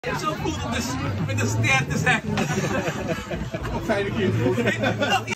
Zo goed om met de ster te zijn. Fijne keer.